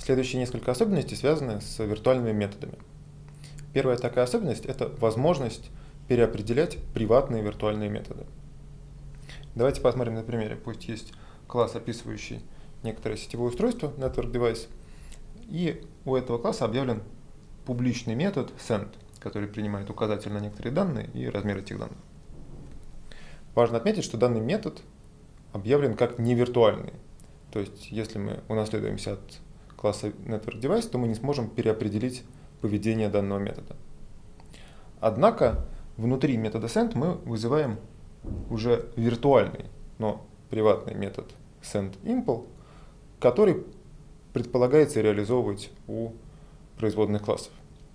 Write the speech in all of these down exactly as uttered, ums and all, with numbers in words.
Следующие несколько особенностей связаны с виртуальными методами. Первая такая особенность – это возможность переопределять приватные виртуальные методы. Давайте посмотрим на примере. Пусть есть класс, описывающий некоторое сетевое устройство, Network Device, и у этого класса объявлен публичный метод send, который принимает указатель на некоторые данные и размер этих данных. Важно отметить, что данный метод объявлен как невиртуальный. То есть, если мы унаследуемся от класса Network Device, то мы не сможем переопределить поведение данного метода. Однако, внутри метода send мы вызываем уже виртуальный, но приватный метод sendImpl, который предполагается реализовывать у производных классов.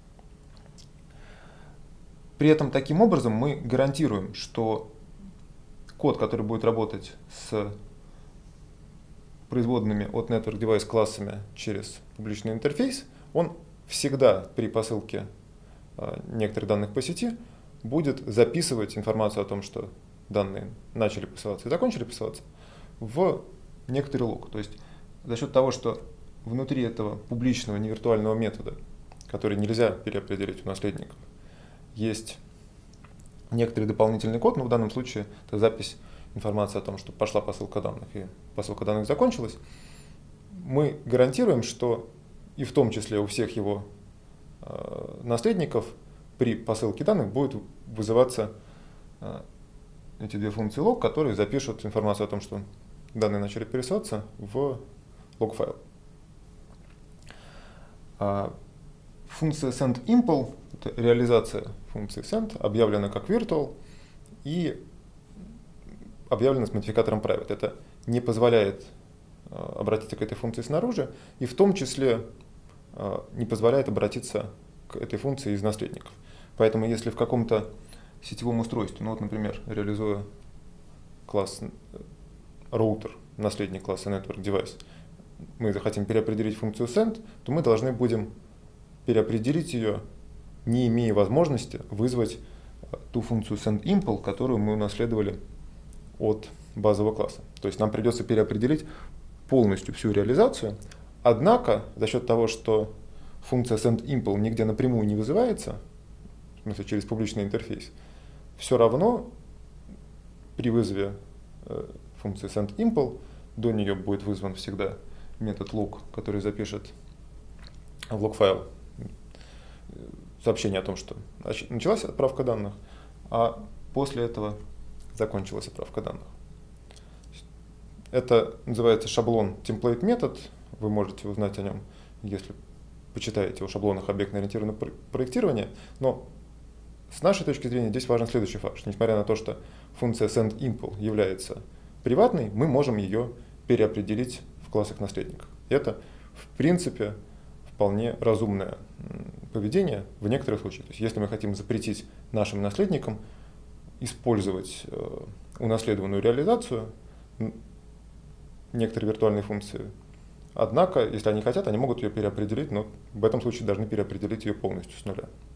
При этом таким образом мы гарантируем, что код, который будет работать с производными от Network Device классами через публичный интерфейс, он всегда при посылке некоторых данных по сети будет записывать информацию о том, что данные начали посылаться и закончили посылаться, в некоторый лог. То есть за счет того, что внутри этого публичного невиртуального метода, который нельзя переопределить у наследников, есть некоторый дополнительный код, но в данном случае это запись информации о том, что пошла посылка данных и посылка данных закончилась, мы гарантируем, что и в том числе у всех его э, наследников при посылке данных будет вызываться э, эти две функции log, которые запишут информацию о том, что данные начали пересылаться, в лог-файл. А функция sendImpl, это реализация функции send, объявлена как virtual и объявлена с модификатором private. Это не позволяет э, обратиться к этой функции снаружи, и в том числе э, не позволяет обратиться к этой функции из наследников. Поэтому если в каком-то сетевом устройстве, ну вот, например, реализуя класс роутер, наследник класса Network Device, мы захотим переопределить функцию send, то мы должны будем переопределить ее, не имея возможности вызвать ту функцию sendImpl, которую мы унаследовали от базового класса. То есть нам придется переопределить полностью всю реализацию, однако за счет того, что функция sendImpl нигде напрямую не вызывается, в смысле через публичный интерфейс, все равно при вызове э, функции sendImpl до нее будет вызван всегда метод log, который запишет в лог-файл сообщение о том, что началась отправка данных, а после этого закончилась отправка данных. Это называется шаблон template метод. Вы можете узнать о нем, если почитаете о шаблонах объектно-ориентированного проектирования. Но с нашей точки зрения здесь важен следующий факт, что несмотря на то, что функция sendImpl является приватной, мы можем ее переопределить в классах наследников. Это, в принципе, вполне разумное поведение в некоторых случаях. То есть, если мы хотим запретить нашим наследникам использовать э, унаследованную реализацию некоторые виртуальные функции, однако, если они хотят, они могут ее переопределить, но в этом случае должны переопределить ее полностью с нуля.